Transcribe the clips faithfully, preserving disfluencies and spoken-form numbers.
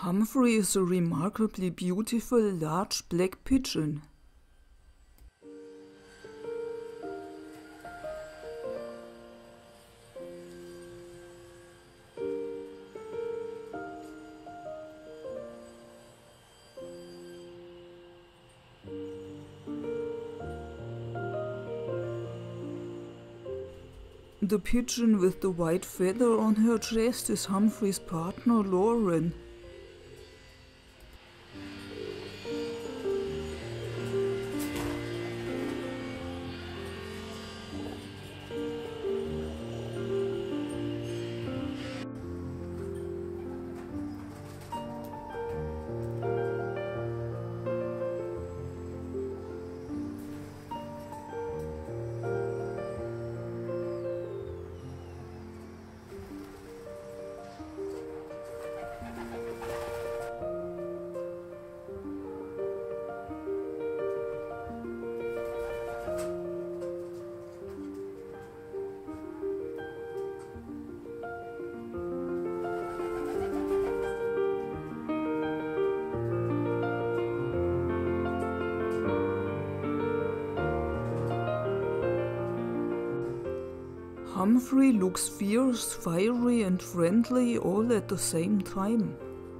Humphrey is a remarkably beautiful large black pigeon. The pigeon with the white feather on her chest is Humphrey's partner, Lauren. Humphrey looks fierce, fiery and friendly all at the same time.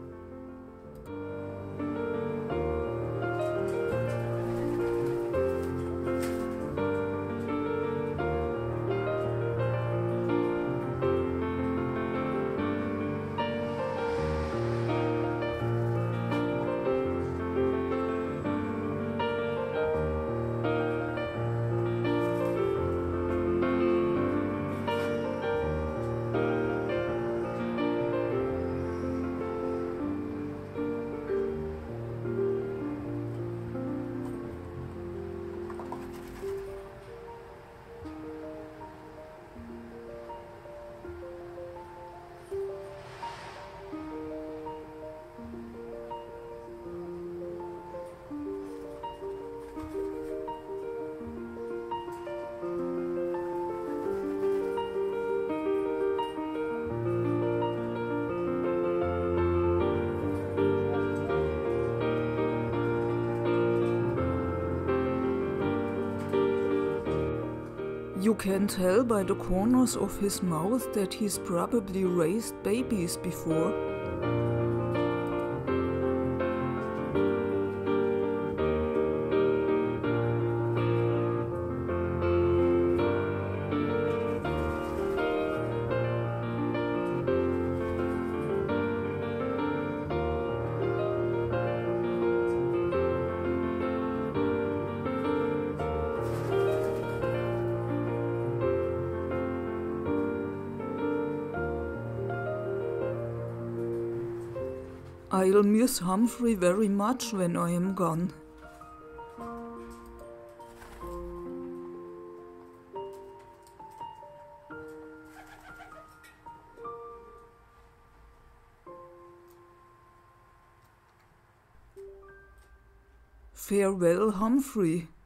You can tell by the corners of his mouth that he's probably raised babies before. I'll miss Humphrey very much when I am gone. Farewell, Humphrey.